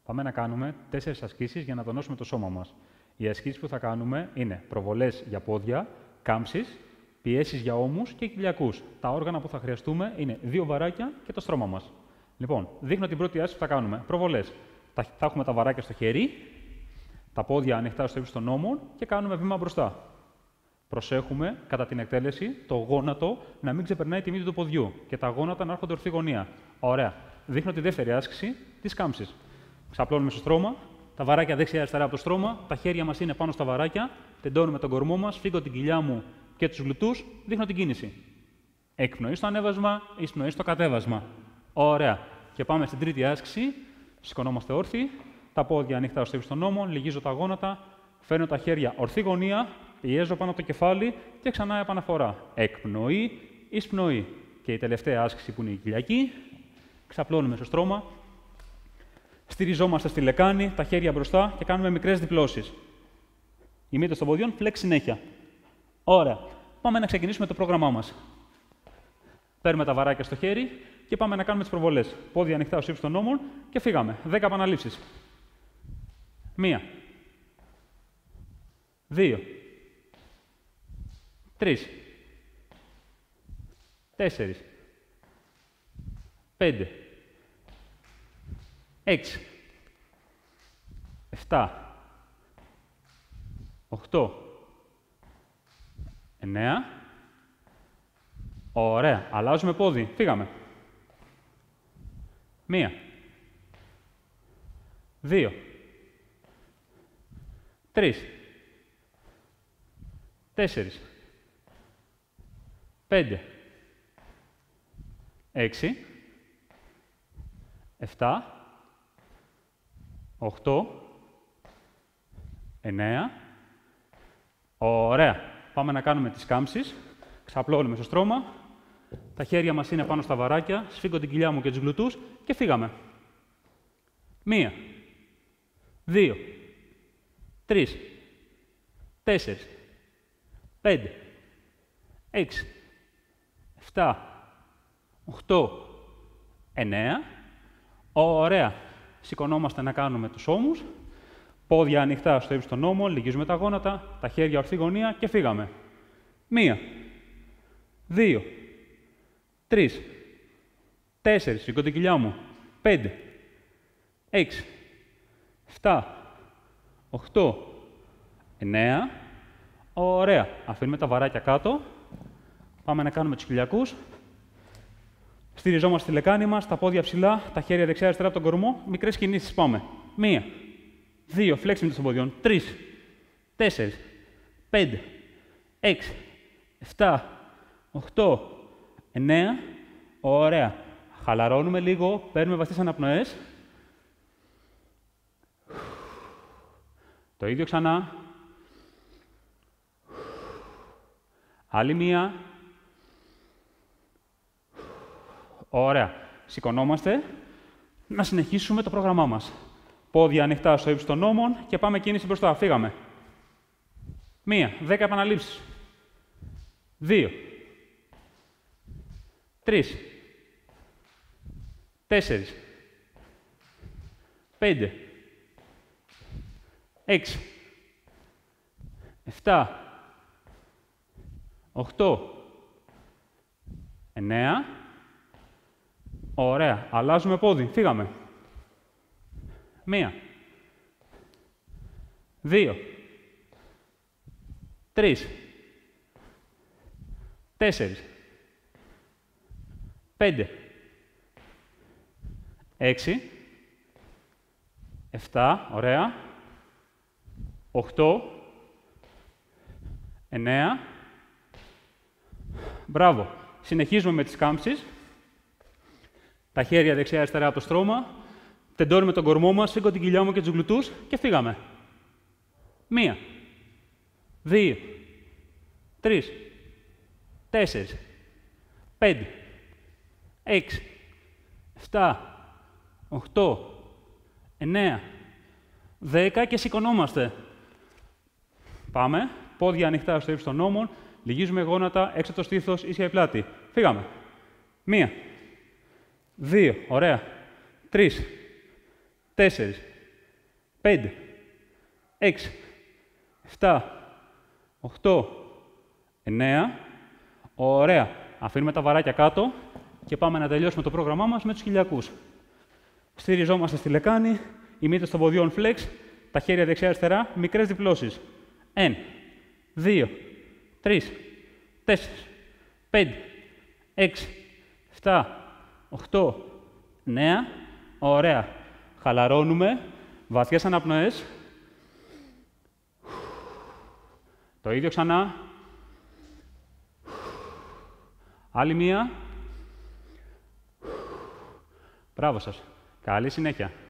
Πάμε να κάνουμε 4 ασκήσεις για να τονώσουμε το σώμα μας. Οι ασκήσεις που θα κάνουμε είναι προβολές για πόδια, κάμψεις, πιέσεις για ώμους και κοιλιακούς. Τα όργανα που θα χρειαστούμε είναι 2 βαράκια και το στρώμα μας. Λοιπόν, δείχνω την πρώτη άσκηση που θα κάνουμε. Προβολές. Θα έχουμε τα βαράκια στο χέρι, τα πόδια ανοιχτά στο ύψος των ώμων και κάνουμε βήμα μπροστά. Προσέχουμε κατά την εκτέλεση το γόνατο να μην ξεπερνάει τη μύτη του ποδιού και τα γόνατα να έρχονται ορθή γωνία. Ωραία. Δείχνω τη δεύτερη άσκηση της κάμψης. Ξαπλώνουμε στο στρώμα, τα βαράκια δεξιά-αριστερά από το στρώμα, τα χέρια μας είναι πάνω στα βαράκια, τεντώνουμε τον κορμό μας, φύγω την κοιλιά μου και τους γλουτούς, δείχνω την κίνηση. Εκπνοή στο ανέβασμα, εισπνοή στο κατέβασμα. Ωραία. Και πάμε στην τρίτη άσκηση. Σηκωνόμαστε όρθιοι, τα πόδια ανοιχτά στο ύψος των ώμων, λυγίζω τα γόνατα, φέρνω τα χέρια ορθή γωνία, πιέζω πάνω από το κεφάλι και ξανά επαναφορά. Εκπνοή, εισπνοή. Και η τελευταία άσκηση που είναι η κοιλιακή. Ξαπλώνουμε στο στρώμα, στηριζόμαστε στη λεκάνη, τα χέρια μπροστά και κάνουμε μικρές διπλώσεις. Οι μύτες των ποδιών, φλεξ συνέχεια. Ωραία. Πάμε να ξεκινήσουμε το πρόγραμμά μας. Παίρνουμε τα βαράκια στο χέρι και πάμε να κάνουμε τις προβολές. Πόδια ανοιχτά ως ύψος των ώμων και φύγαμε. 10 επαναλήψεις. 1, 2, 3, 4, 5, 6, 7, 8, 9. Ωραία. Αλλάζουμε πόδι. Φύγαμε. 1, 2, 3, 4, 5, 6, 7, 8, 9. Ωραία. Πάμε να κάνουμε τις κάμψεις. Ξαπλώνουμε στο στρώμα. Τα χέρια μας είναι πάνω στα βαράκια. Σφίγγω την κοιλιά μου και τους γλουτούς και φύγαμε. 1, 2, 3, 4, 5, 6, 7, 8, 9. Ωραία. Σηκωνόμαστε να κάνουμε τους ώμους. Πόδια ανοιχτά στο ύψος των ώμων, λυγίζουμε τα γόνατα, τα χέρια ορθή γωνία και φύγαμε. 1, 2, 3, 4, σηκώ την κοιλιά μου, 5, 6, 7, 8, 9. Ωραία. Αφήνουμε τα βαράκια κάτω. Πάμε να κάνουμε τους κοιλιακούς. Στηριζόμαστε στη λεκάνη μας, τα πόδια ψηλά, τα χέρια δεξιά-αριστερά από τον κορμό. Μικρές κινήσεις πάμε. 1, 2, φλέξιμοι των ποδιών. 3, 4, 5, 6, 7, 8, 9. Ωραία. Χαλαρώνουμε λίγο, παίρνουμε βαθιές αναπνοές. Το ίδιο ξανά. Άλλη μία. Ωραία. Σηκωνόμαστε. Να συνεχίσουμε το πρόγραμμά μας. Πόδια ανοιχτά στο ύψος των ώμων και πάμε κίνηση μπροστά. Φύγαμε. 1, 10 επαναλήψεις. 2, 3, 4, 5, 6, 7, 8, 9. Ωραία. Αλλάζουμε πόδι. Φύγαμε. 1, 2, 3, 4, 5, 6, 7, ωραία, 8, 9. Μπράβο. Συνεχίζουμε με τις κάμψεις. Τα χέρια δεξιά-αριστερά από το στρώμα. Τεντώνουμε τον κορμό μας, σφίγγω την κοιλιά μου και τους γλουτούς και φύγαμε. 1, 2, 3, 4, 5, 6, 7, 8, 9, 10 και σηκωνόμαστε. Πάμε. Πόδια ανοιχτά στο ύψος των ώμων. Λυγίζουμε γόνατα, έξω από το στήθος, ίσια η πλάτη. Φύγαμε. 1, 2, ωραία. 3, 4, 5, 6, 7, 8, 9. Ωραία. Αφήνουμε τα βαράκια κάτω και πάμε να τελειώσουμε το πρόγραμμά μας με τους χιλιακούς. Στηριζόμαστε στη λεκάνη, οι μύτες των ποδιών flex, τα χέρια δεξιά-αριστερά, μικρές διπλώσεις. 1, 2, 3, 4, 5, 6, 7, 8, 9. Ωραία. Χαλαρώνουμε. Βαθιές αναπνοές. Το ίδιο ξανά. Άλλη μία. Μπράβο σας. Καλή συνέχεια.